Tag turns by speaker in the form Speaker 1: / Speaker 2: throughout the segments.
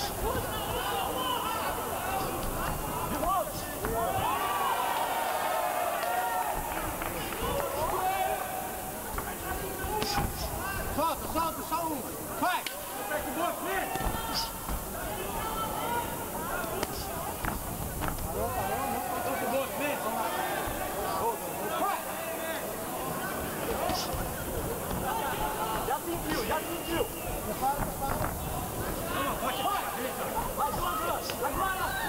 Speaker 1: Solta, só uma. Vai! Aperta o bolso, vem! Solta o bolso, vem! Vai! Já sentiu! Não, pode. Vai! Agora!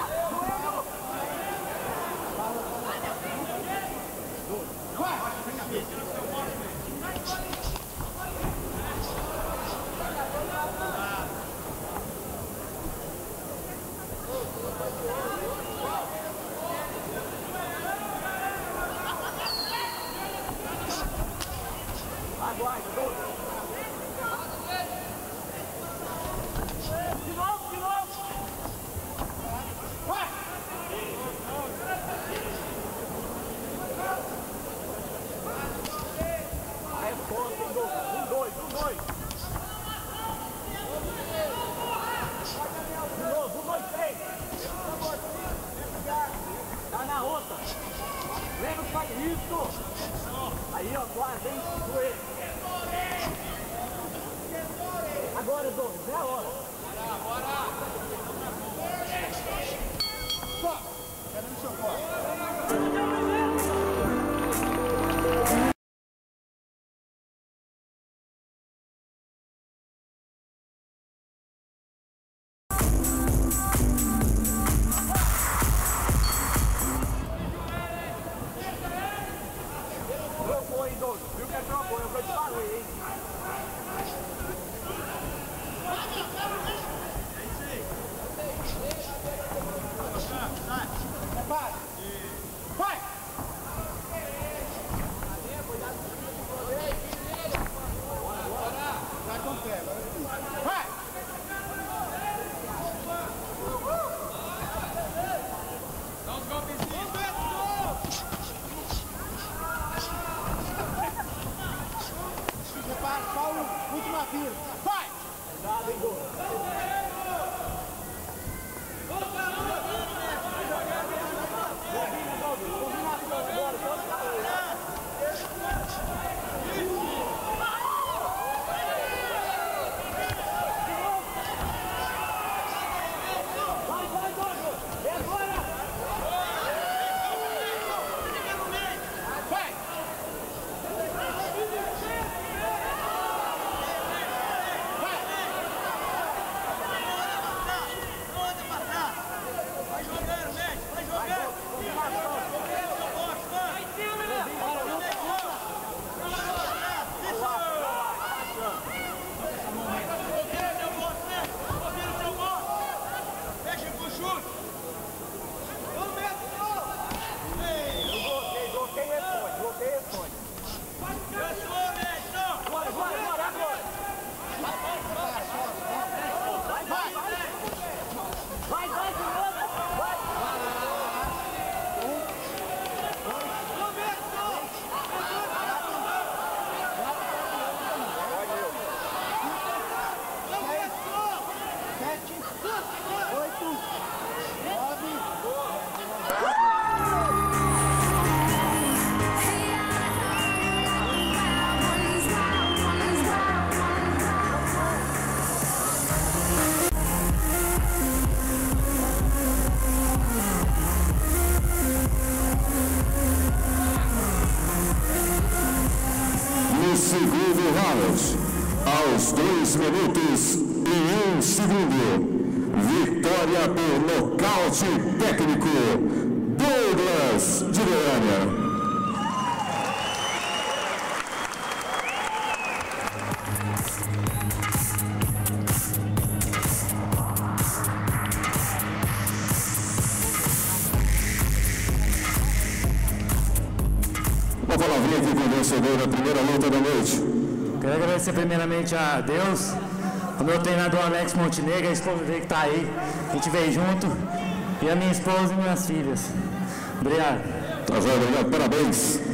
Speaker 1: Isso! Aí, ó, guarda, hein? Joelho. Agora, Douglas, é a hora. Bora! Só! Cadê o seu corpo? Última fila. Vai! Cuidado, hein, gol.
Speaker 2: Segundo round, aos 2 minutos e 1 segundo, vitória por nocaute técnico, Douglas de Goiânia. Uma palavrinha aqui com o vencedor da primeira luta da noite.
Speaker 3: Quero agradecer primeiramente a Deus, ao meu treinador Alex Montenegro, a esposa dele que está aí, a gente veio junto, e a minha esposa e minhas filhas. Obrigado.
Speaker 2: Tá, obrigado, parabéns.